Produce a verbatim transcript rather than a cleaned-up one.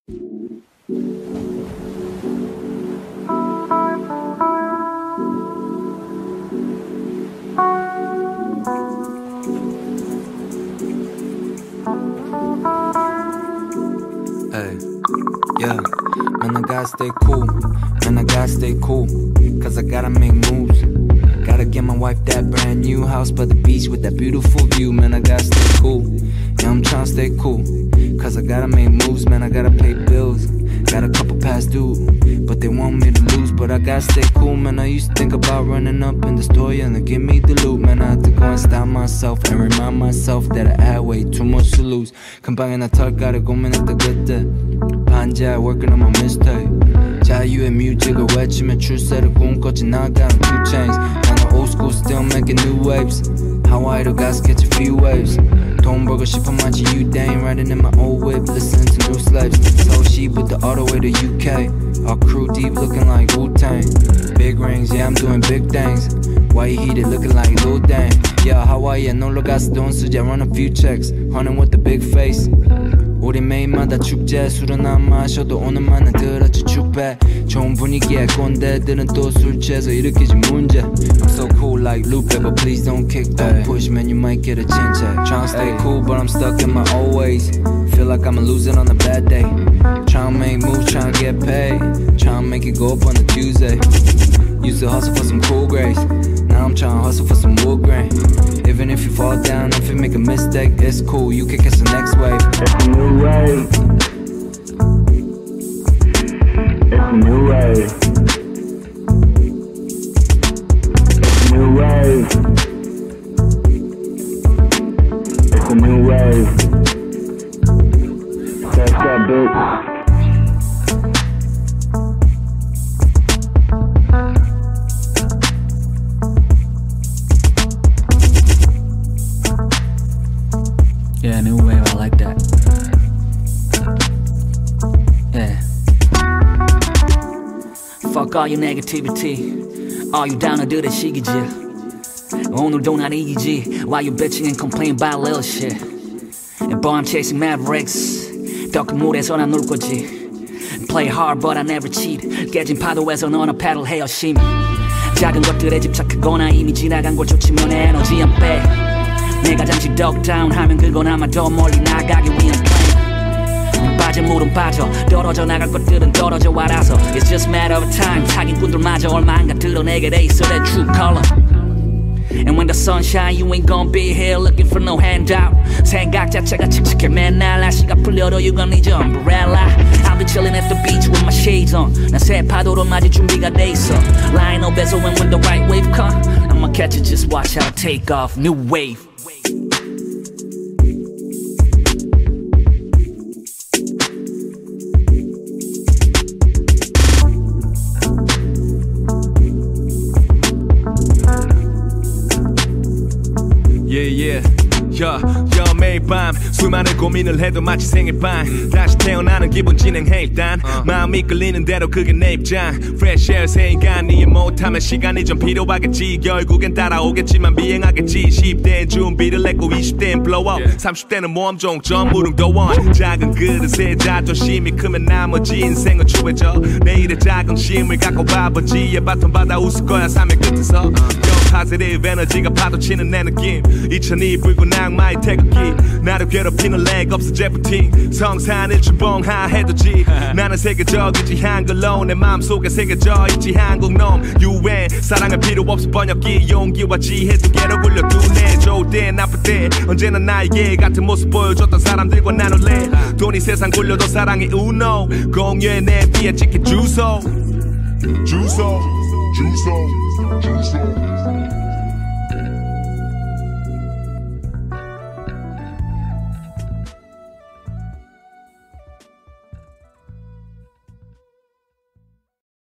Hey, yeah, man, I gotta stay cool, man, I gotta stay cool, cause I gotta make moves. Gotta get my wife that brand new house by the beach with that beautiful view, man, I gotta stay cool. Yeah, I'm tryna stay cool, cause I gotta make moves, man, I gotta pay bills. Got a couple past due, but they want me to lose, but I gotta stay cool, man. I used to think about running up in the store, yeah, and give me the loot, man. I had to go and stop myself and remind myself that I had way too much to lose. 금방에 나 털가루 고민했다 그때 반지하 working on my mistake. 자유의 뮤직을 외치며 출세를 꿈꿨지 나가는 two chains. 나는 old school still making new waves. Hawaii로 가서 catch a few waves. 돈 벌고 싶어 마치 you dame riding in my old whip, listening to new slaves. 서울시 부터 all the way to U K. Our crew deep looking like Wu-Tang. Big rings, yeah, I'm doing big things. White heated looking like Lil Dang. Yeah, Hawaii 놀러 가서 돈 쓰자, run a few checks. Hunting with the big face. 우리 매일마다 축제, 술은 안 마셔도 오늘만은 들었지 축배. 좋은 분위기에 꼰대들은 또 술 취해서 일으키지 문제. I'm so cool like Lupe, but please don't kick, don't push, man, you might get a chin check. Tryna stay cool, but I'm stuck in my old ways. Feel like I'ma lose it on a bad day. Tryna make moves, tryna get paid. Tryna make it go up on a Tuesday. Used to hustle for some cool grades. Now I'm tryna hustle for some wood grain. Even if you fall down, if you make a mistake, it's cool, you can catch the next wave. It's a new wave. It's a new wave. It's a new wave. It's a new wave. Catch that bitch. Yeah, new wave, I like that. Yeah. Fuck all your negativity. All you down to do that 시기지. 오늘도 난 이기지. Why you bitching and complaining about little shit. And boy, I'm chasing mavericks. 더 큰 물에서 난 놀 거지. Play hard but I never cheat. 깨진 파도에서 너는 패들 해 열심히. 작은 것들에 집착하거나 이미 지나간 걸 쫓으면 에너지 안 빼. 내가 잠시 덕다운 하면 그건 아마 더 멀리 나가기 위한 plan. 빠진 물은 빠져 떨어져 나갈 것들은 떨어져 알아서. It's just matter of time. 사기꾼들마저 얼마 안가 드러내게 돼 있어 that true color. And when the sun shine you ain't gonna be here looking for no handout. 생각 자체가 칙칙해 맨날 날씨가 풀려도 you gon' need your umbrella. I'll be chilling at the beach with my shades on. 난 새 파도로 맞을 준비가 돼 있어. Line up에서 when when the right wave come I'ma catch it, just watch how I take off. New wave. Yeah, yeah, yeah, yeah, 매일 밤 수많은 고민을 해도 마치 생일반. 다시 태어나는 기분 진행해 일단. 마음이 끌리는 대로 그게 내 입장. Fresh air 새 인간이 못하면 시간이 좀 필요하겠지. 결국엔 따라오겠지만 미행하겠지. 십 대엔 준비를 했고 이십 대엔 blow up. 삼십 대는 모험 종점 무릉도원. 작은 그릇에 자존심이 크면 나머지 인생은 추해져. 내일의 자긍심을 갖고 바보지에 바톤 받아 웃을 거야 삶의 끝에서. positive 에너지가 파도치는 내 느낌. 이천이 불고 악마의 태극기. 나를 괴롭히는 leg 없어 제프팅. 성산일 주봉하해도지. 나는 세계적이지 한글로 내 마음속에 새겨져 있지 한국놈. 유엔 사랑할 필요 없어 번역기. 용기와 지혜 두 개로 굴려두네. 좋을 때 나쁠 때 언제나 나에게 같은 모습 보여줬던 사람들과 나눌래. 돈이 세상 굴려도 사랑이 우노. 공유의 내 뒤에 찍힌 주소. 주소 주소 주소